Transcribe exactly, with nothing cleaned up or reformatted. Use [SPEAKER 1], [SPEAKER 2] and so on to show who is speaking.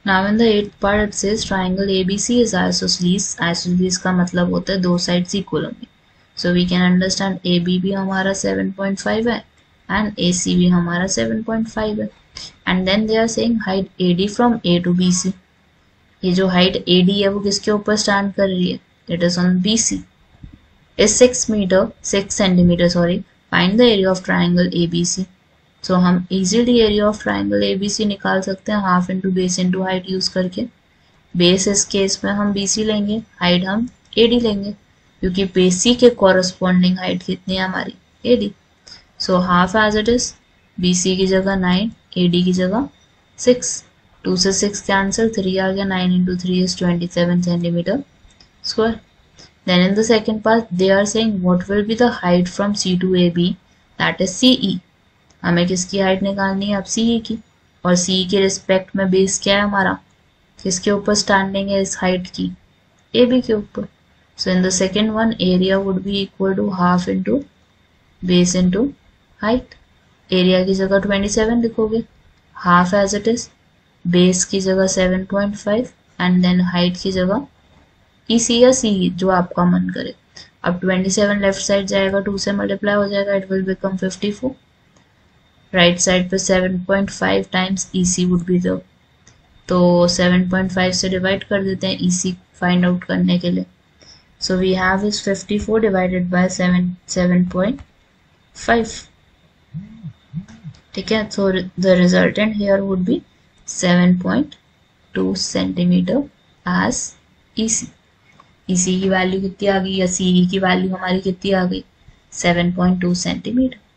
[SPEAKER 1] Now in the a part it says triangle A B C is isosceles. Isosceles का मतलब होता है दो साइड्स इक्वल होंगे. So we can understand A B भी हमारा सेवन पॉइंट फाइव है and A C भी हमारा सेवन पॉइंट फाइव है. And then they are saying height A D from A to B C. ये जो हाइट A D है वो किसके ऊपर स्टैंड कर रही है? It is on B C. Is six metre six centimetre sorry. Find the area of triangle A B C. So so, हम easily area of triangle A B C निकाल सकते हैं half into base into height use करके. Base इस case में हम B C लेंगे, height हम ए डी लेंगे क्योंकि बेस सी के कॉरस्पॉन्डिंग हाइट कितनी है हमारी A D. So half as it is, B C की जगह नाइन, ए डी की जगह सिक्स. टू से सिक्स कैंसिल, थ्री आ गया, nine into three is twenty seven centimetre square. Then in the second part they are saying what will be the height from C to A B, that is C E. हमें किसकी height निकालनी है अब? सी की. और सी के respect में base क्या है हमारा? किसके ऊपर स्टैंडिंग है इस हाइट की? ए बी के ऊपर. So in the second one area would be equal to half into base into height. Area की जगह ट्वेंटी सेवन लिखोगे, half as it is, base की जगह seven point five and then height की जगह ई सी या सी जो आपका मन करे. अब ट्वेंटी सेवन लेफ्ट साइड जाएगा, टू से मल्टीप्लाई हो जाएगा, it will become fifty four. Right side पे seven point five times E C would be the, तो सेवन पॉइंट फाइव से डिवाइड कर देते हैं E C फाइंड आउट करने के लिए. So we have is fifty four divided by seven seven point five. ठीक है, so the resultant here would be seven point two centimetre as E C. E C की value कितनी आ गई या C E की वैल्यू हमारी कितनी आ गई? Seven point two centimetre.